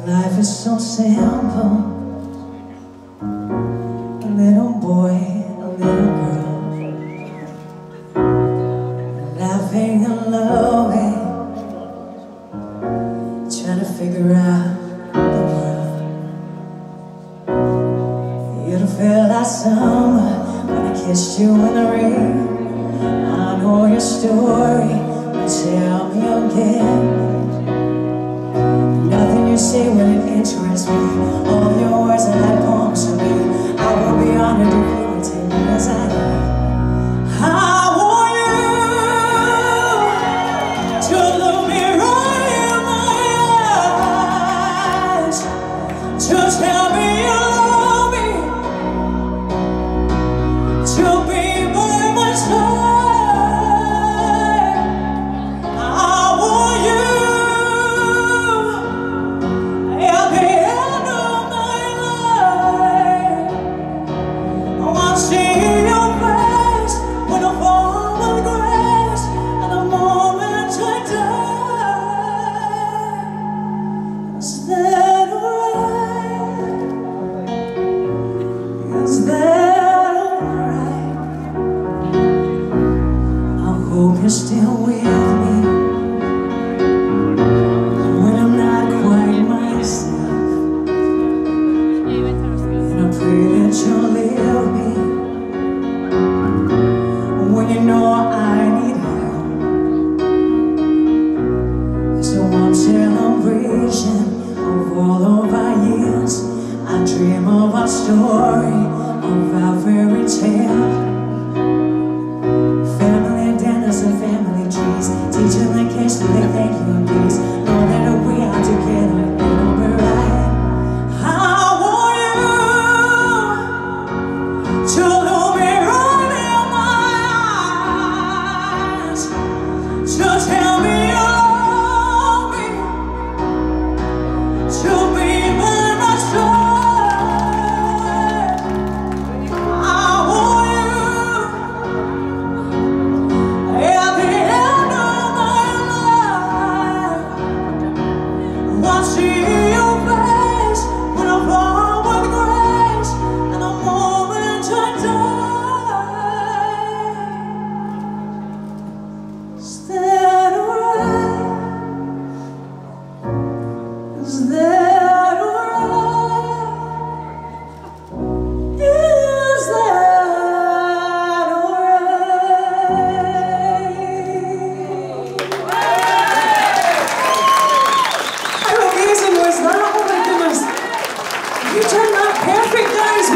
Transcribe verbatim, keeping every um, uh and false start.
Life is so simple. A little boy, a little girl, laughing and loving, trying to figure out the world. You'd feel that summer when I kissed you in the rain. I know your story, but tell me again. Nothing you say will interest me. All your words are like poems to me. I will be honored if you would take me as I am. I want you to look me right in my eyes, to tell me you love me, to be by my side. I want you at the end of my life. I want to see your face when I fall with grace, and the moment I die. Is that alright? Is that alright? I hope you're still with me when I'm not quite myself, and I pray that you'll leave me when you know I need help. It's a warm celebration of all of our years. I dream of our story, of our fairy tale. Family dinners and family trees, teaching the kids to they thank you and please. Know that if we are together, it'll be right. I want you to look me right in my eyes, to tell me you love me, to be by my side. I want you at the end of my life. I want to see your face when I fall with grace, and the moment I die. Is that alright? Is that alright? Is that alright? How amazing was that? Oh my goodness. You turned out perfect, guys.